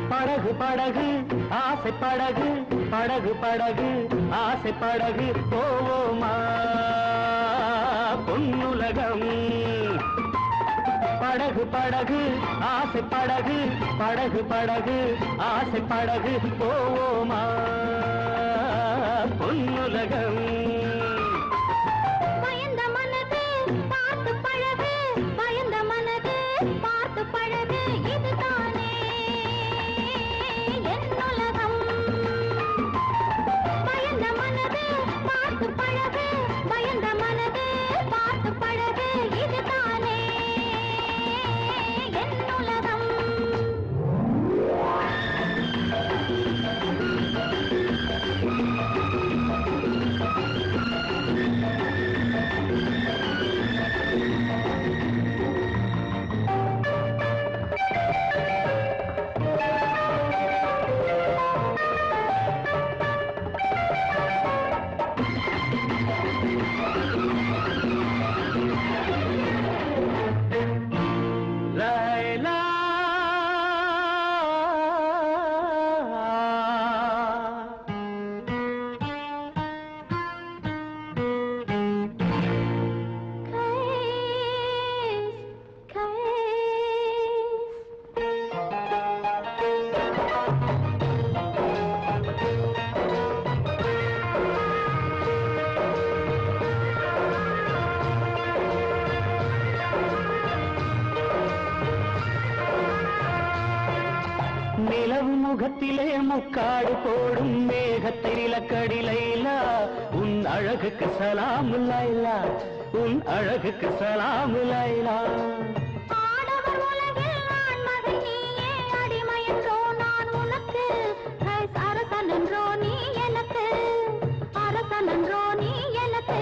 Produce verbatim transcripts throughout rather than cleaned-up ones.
படகு படகு ஆசை படகு படகு படகு ஆசை படகு போவோமா பொன்னுலகம் படகு படகு ஆசை படகு படகு படகு ஆசை படகு போவோமா பொன்னுலகம் பயந்த மனது பார்த்து பழகு பயந்த மனது பார்த்து பழகு இதுதானே என்னுலகம் பயந்த மனது பார்த்து பழகு பயந்த மனது பார்த்து பழகு இதுதானே என்னுலகம் நிலவு முகத்திலே முக்காடு போடும் மேகத்தை நிலக்கடி லைலா உன் அழகுக்கு சலாம் லைலா உன் அழகுக்கு சலாம் லைலா ஆடவர் உலகில் நான் மகன் நீயே அடிமை என்றோ நான் உனக்கு அரசன் என்றோ நீ எனக்கு அரசன் என்றோ நீ எனக்கு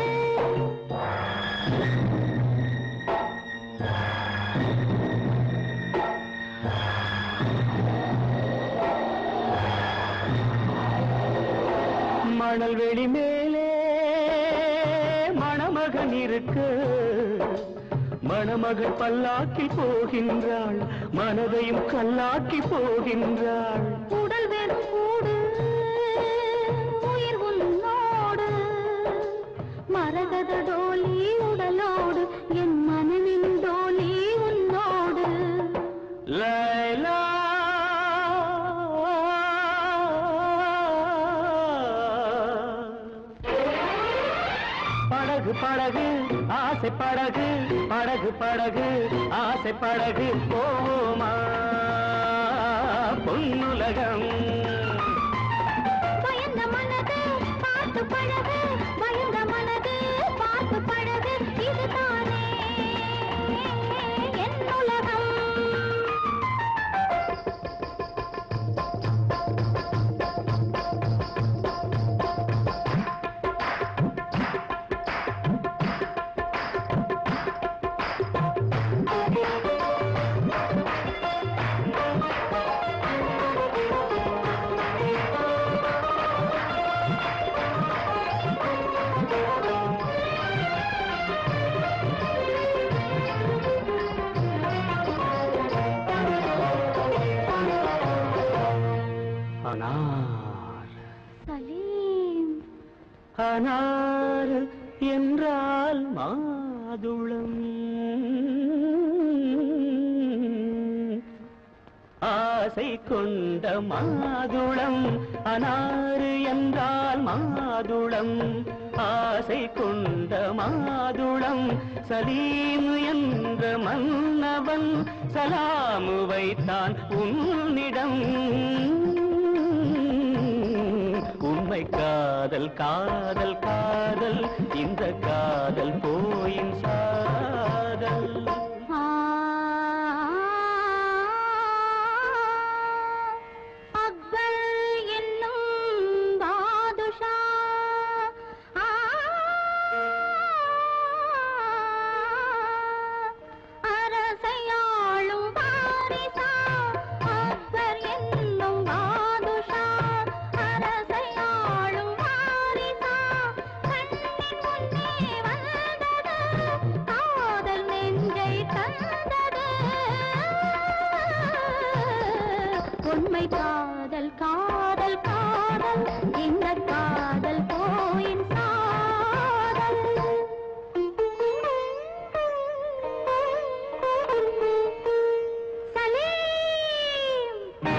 மணல் வெளி மேலே மணமகன் இருக்கு மணமகள் பல்லாக்கி போகின்றாள் மனதையும் கல்லாக்கி போகின்றாள் உடல் வெறும் கூடு உயிர் உன்னோடு மரகத டோலி உடலோடு என் மனதின் டோலி உன்னோடு லைலா படகு படகு ஆசை படகு படகு படகு ஆசை படகு போவோமா பொன்னுலகம் பயந்த மனது பார்த்து பழகு பயந்த மனது பார்த்து பழகு இதுதானே என்னுலகம் அனார் சலீம் அனார் என்றால் மாதுளம் ஆசை கொண்ட மாதுளம் அனாறு என்றால் மாதுளம் ஆசை கொண்ட மாதுளம் சலீம் என்ற மன்னவன் சலாமு வைத்தான் உன்னிடம் உண்மை காதல் காதல் காதல் இந்த காதல் போயின் சாதல் அக்பர் என்னும் பாதுஷா அரசையாளும் வாரிசா அக்பர் என்னும் பாதுஷா அரசையாளும் வாரிசா கண்ணின் முன்னே வந்தது உண்மை காதல் காதல் காதல் இந்த காதல் போயின் காதல் சலீம்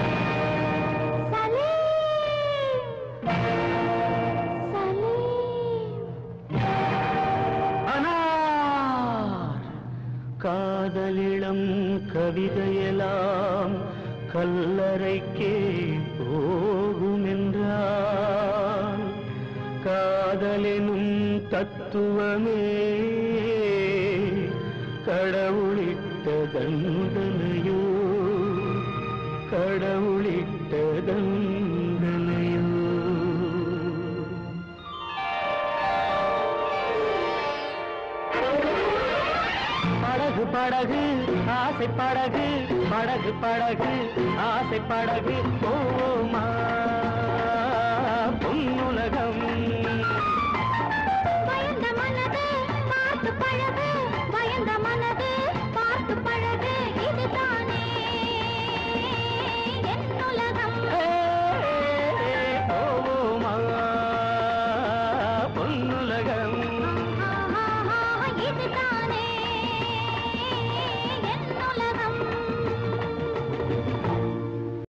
சலீம் சலீம் அனார் காதலிளம் கவிதையெல்லாம் கல்லறைக்கே போகுமென்றான் காதலெனும் தத்துவமே கடவுளிட்ட தண்டனையோ கடவுளிட்ட தண்டனையோ படகு படகு ஆசை படகு படகு படகு ஆசை படகு போமா பொன்னுலகம் பயந்த மனது பார்த்து பழகு பயந்த மனது பார்த்து பழகு இதுதானே என் உலகம் போமா பொன்னுலகம் இதுதான்